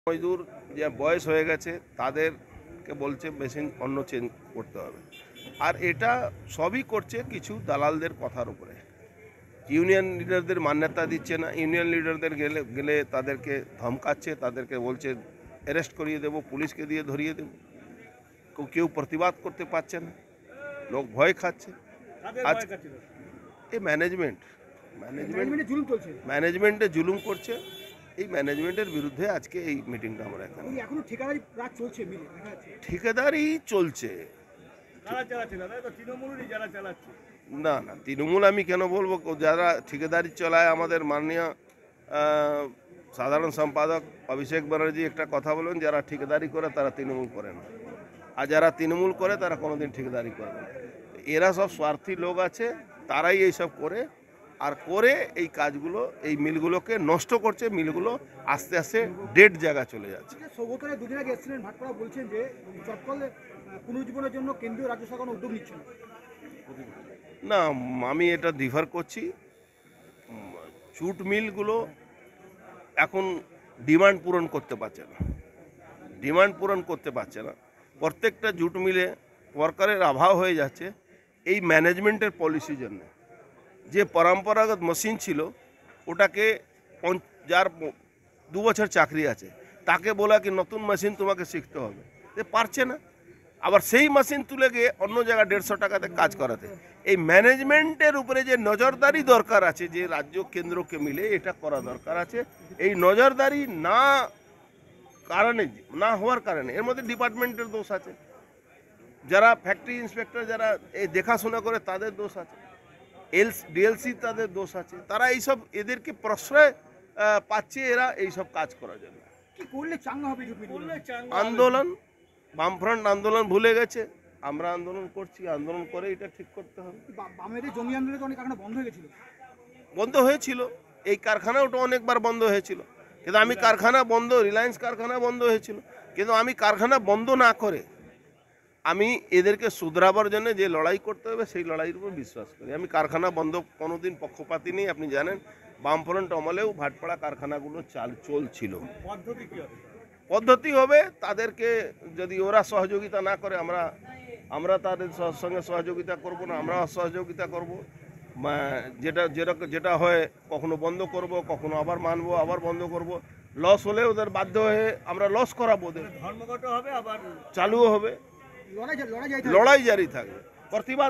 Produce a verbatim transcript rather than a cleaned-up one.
মজদুর যে বয়স হয়ে গেছে তাদেরকে বলছে মেশিন অন্য চেঞ্জ করতে হবে, আর এটা সবই করছে কিছু দালালদের কথার উপরে। ইউনিয়ন লিডারদের মান্যতা দিচ্ছে না, ইউনিয়ন লিডারদের গেলে গেলে তাদেরকে ধমকাচ্ছে, তাদেরকে বলছে অ্যারেস্ট করিয়ে দেবো, পুলিশকে দিয়ে ধরিয়ে দেবো। কেউ কেউ প্রতিবাদ করতে পারছে না, লোক ভয় খাচ্ছে। আজ এই ম্যানেজমেন্ট ম্যানেজমেন্ট জুলুম চলছে, ম্যানেজমেন্টে জুলুম করছে। এই ম্যানেজমেন্টের বিরুদ্ধে আজকে এই মিটিংটা আমরা এখানে। এখনো ঠিকাদারি রাজ চলছে, মিলে ঠিকাদারি চলছে কারা চালাচ্ছে দাদা? তো তৃণমূলই যারা চালাচ্ছে। না না, তৃণমূল আমি কেন বলবো? যারা ঠিকাদারি চালায়, আমাদের মাননীয় আহ, সাধারণ সম্পাদক অভিষেক ব্যানার্জি একটা কথা বলেন, যারা ঠিকাদারি করে তারা তৃণমূল করে না, আর যারা তৃণমূল করে তারা কোনোদিন ঠিকাদারি করে না। এরা সব স্বার্থী লোক আছে, তারাই এইসব করে আর করে এই কাজগুলো, এই মিলগুলোকে নষ্ট করছে। মিলগুলো আস্তে আস্তে ডেড জায়গা চলে যাচ্ছে। সৌগতরা দুদিন আগে এসেছিলেন ভাটপাড়া, বলছেন যে চটকল পুনর্জীবনের জন্য কেন্দ্রীয় রাজ্য সরকার কোনো উদ্যোগ নিচ্ছে না। না, আমি এটা ডিফার করছি। জুট মিলগুলো এখন ডিমান্ড পূরণ করতে পারছে না, ডিমান্ড পূরণ করতে পারছে না। প্রত্যেকটা জুট মিলে ওয়ার্কারের অভাব হয়ে যাচ্ছে এই ম্যানেজমেন্টের পলিসির জন্য। যে পরম্পরাগত মেশিন ছিল ওটাকে, যার দু বছর চাকরি আছে তাকে বলা কি নতুন মেশিন তোমাকে শিখতে হবে, সে পারছে না। আবার সেই মেশিন তুলে গিয়ে অন্য জায়গায় দেড়শো টাকাতে কাজ করাতে। এই ম্যানেজমেন্টের উপরে যে নজরদারি দরকার আছে, যে রাজ্য কেন্দ্রকে মিলে এটা করা দরকার আছে, এই নজরদারি না কারণে, না হওয়ার কারণে এর মধ্যে ডিপার্টমেন্টের দোষ আছে, যারা ফ্যাক্টরি ইন্সপেক্টর যারা এই দেখাশোনা করে তাদের দোষ আছে, এল ডিএলসি তাদের দোষ আছে। তারা এইসব এদেরকে প্রশ্রয় পাচ্ছে এরা এইসব কাজ করার জন্য। কি করলে চাঙ্গা হবে? আন্দোলন, বামফ্রন্ট আন্দোলন ভুলে গেছে, আমরা আন্দোলন করছি, আন্দোলন করে এটা ঠিক করতে হবে। বামেদের জমি আন্দোলনে তো অনেক কারখানা বন্ধ হয়ে গেছিল। বন্ধ হয়েছিল, এই কারখানা ওটা অনেকবার বন্ধ হয়েছিল, কিন্তু আমি কারখানা বন্ধ, রিলায়েন্স কারখানা বন্ধ হয়েছিল, কিন্তু আমি কারখানা বন্ধ না করে আমি এদেরকে শুধরাবার জন্য যে লড়াই করতে হবে সেই লড়াইয়ের উপর বিশ্বাস করি। আমি কারখানা বন্ধ কোনোদিন পক্ষপাতী নেই। আপনি জানেন বামফ্রন্ট আমলেও ভাটপাড়া কারখানাগুলো চাল চলছিল। পদ্ধতি কি হবে? পদ্ধতি হবে তাদেরকে, যদি ওরা সহযোগিতা না করে আমরা আমরা তাদের সঙ্গে সহযোগিতা করব না, আমরা সহযোগিতা করব। যেটা যেটা যেটা হয় কখনো বন্ধ করব, কখনো আবার মানবো, আবার বন্ধ করব। লস হলে ওদের বাধ্য হয়ে আমরা লস করাবো, ওদের ধর্মঘট হবে, আবার চালুও হবে, লড়াই জারি থাকবে, প্রতিবাদ